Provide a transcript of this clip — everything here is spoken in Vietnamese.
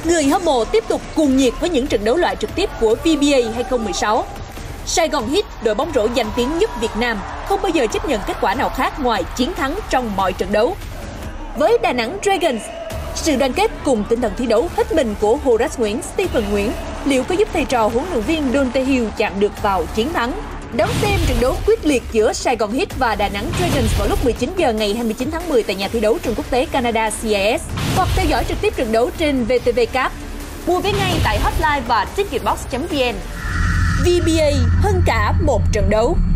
người hâm mộ tiếp tục cuồng nhiệt với những trận đấu loại trực tiếp của VBA 2016. Sài Gòn Heat, đội bóng rổ danh tiếng nhất Việt Nam, không bao giờ chấp nhận kết quả nào khác ngoài chiến thắng trong mọi trận đấu. Với Đà Nẵng Dragons, sự đoàn kết cùng tinh thần thi đấu hết mình của Horace Nguyễn, Stephen Nguyễn liệu có giúp thầy trò huấn luyện viên Don Tehil chạm được vào chiến thắng? Đón xem trận đấu quyết liệt giữa Sài Gòn Heat và Đà Nẵng Dragons vào lúc 19 giờ ngày 29 tháng 10 tại nhà thi đấu trường quốc tế Canada CIS hoặc theo dõi trực tiếp trận đấu trên VTV Cáp. Mua vé ngay tại hotline và ticketbox.vn. VBA hơn cả một trận đấu.